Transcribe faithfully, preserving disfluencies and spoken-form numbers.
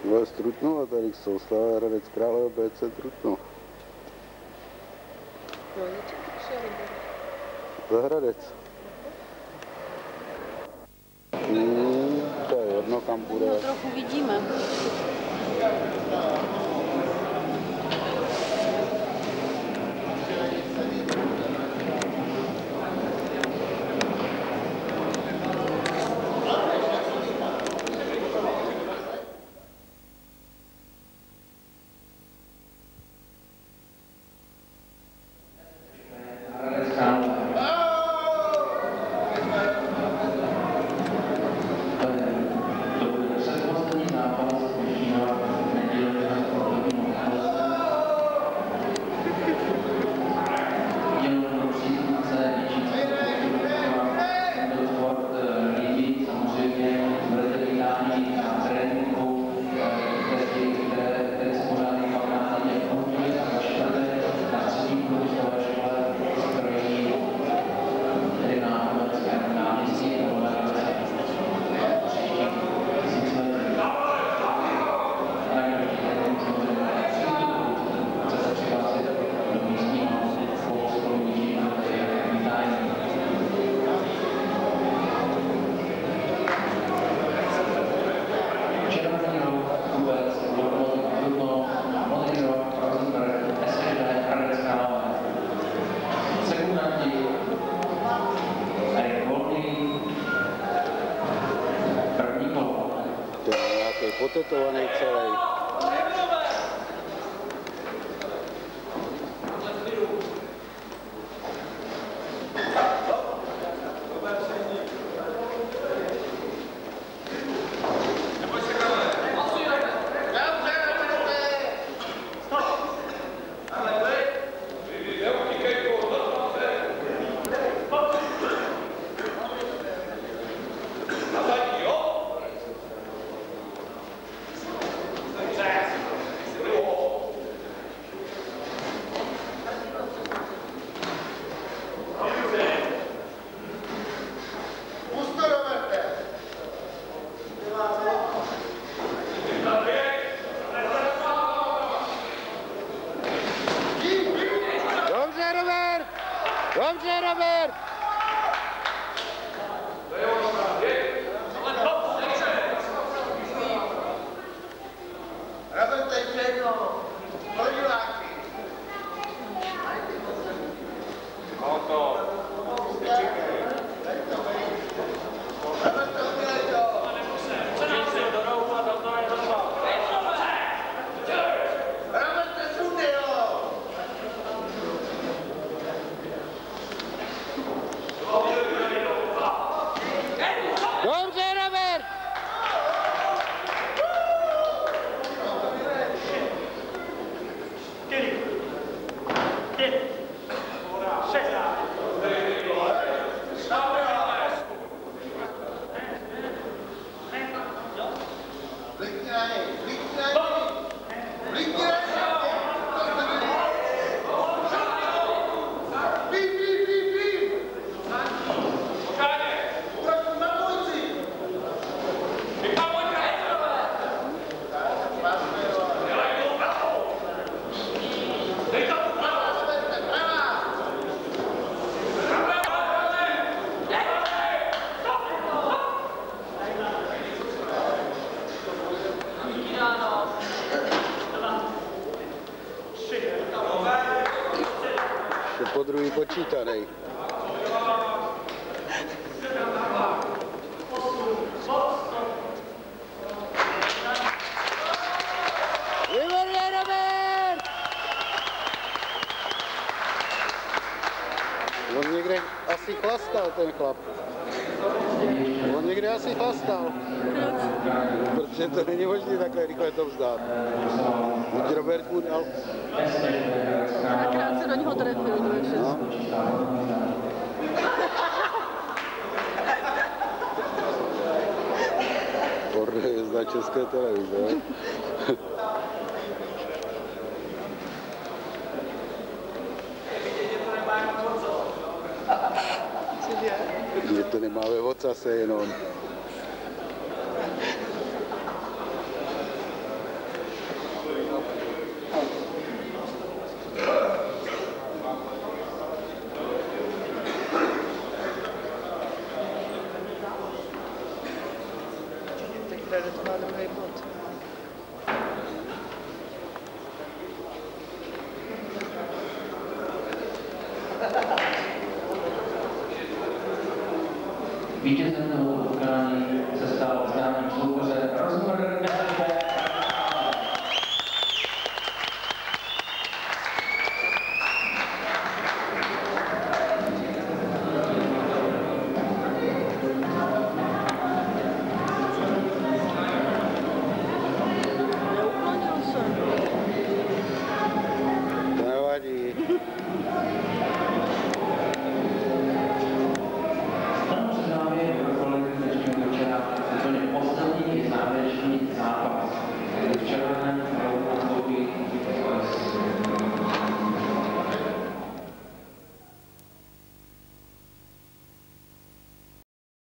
Ale z Trutnova, tady jsou Slava Hradec Králové, B C Trutnov. Za Hradec. Hmm, to je jedno, kam bude. No, trochu vidíme. Potetovaný celý. Dobře, Robert! Robert, teď jedno. Hodiláky. Auto. Nečekej. Robert, to udělej to. Učení se do rohu a do toho je rozval. Robert, presuny, jo. Dobře, Robert! Blikni na něj, blikni na něj. Blikni na něj. Bím, bím, bím, bím. Uprav na dvojici. To po druhý počítanej. Výborně, Robert! On někde asi chlastal, ten chlap. On někde asi chlastal. Protože to není možné takhle rychle to vzdát. Buď Robert mu dal. Akrát se do něho trefil, to je všechno. Porno je zda České televize. Že to nemá ve ocase jenom. Vítězem